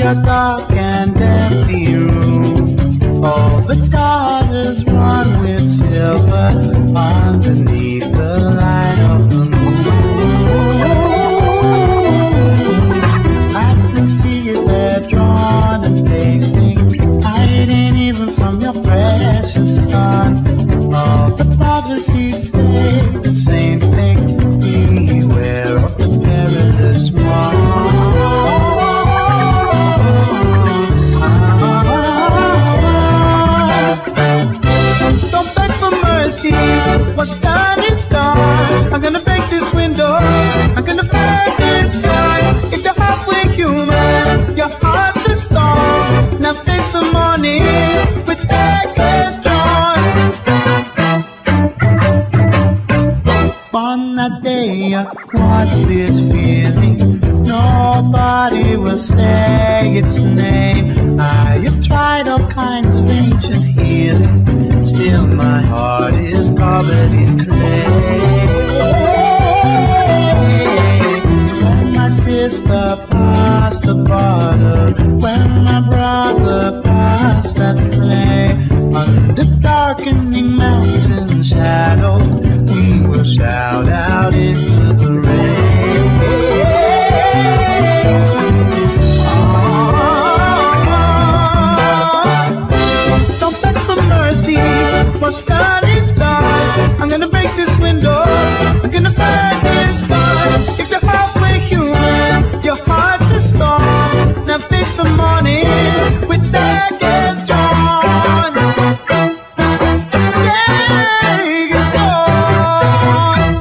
a dark and empty room. All the daughters run with silver underneath the light of the moon. I can see you there drawn and pacing, hiding even from your precious son. All the prophecies say the same thing, beware of the perilous one. Don't beg for mercy, what's done is done. I'm gonna break this window, I'm gonna break this sky. If you're halfway human, your heart's a storm. Now face the morning with reckless joy. On that day, what's this feeling? Nobody will say its name. I have tried all kinds of ancient healing, still my heart is covered in clay. When my sister passed the border, when my brother passed that flame, under darkening mountain shadows, we will shout out into the rain. Don't beg for mercy, what's done is done. I'm gonna break this window, I'm gonna burn this sky. If you're halfway human, your heart's a storm. Now face the morning with daggers drawn. Daggers drawn.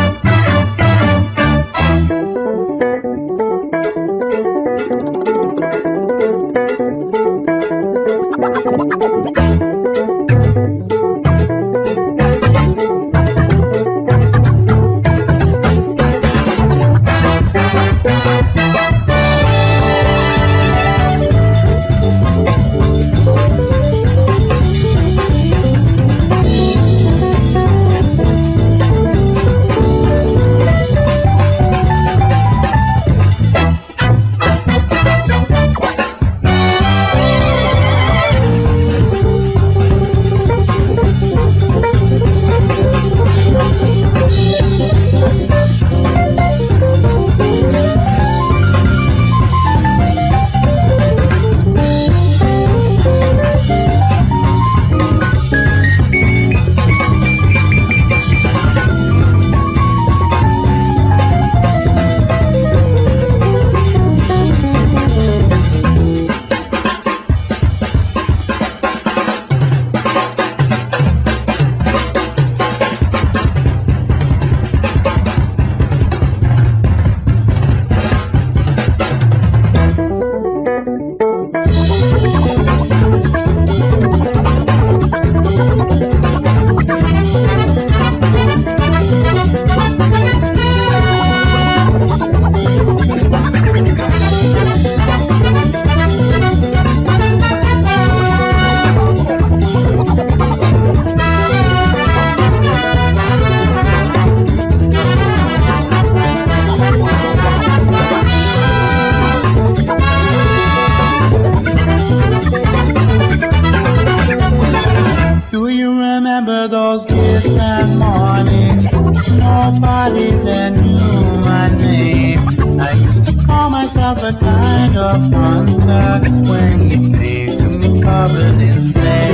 Nobody that knew my name. I used to call myself a kind of hunter when you came to me covered in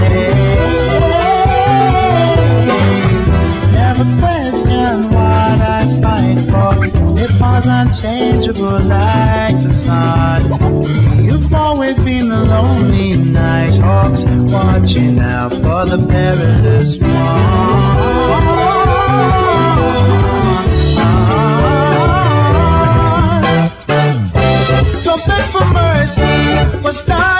flames. Never question what I fight for. It was unchangeable like the sun. You've always been the lonely night hawks, watching out for the perilous one. Don't beg for mercy, what's done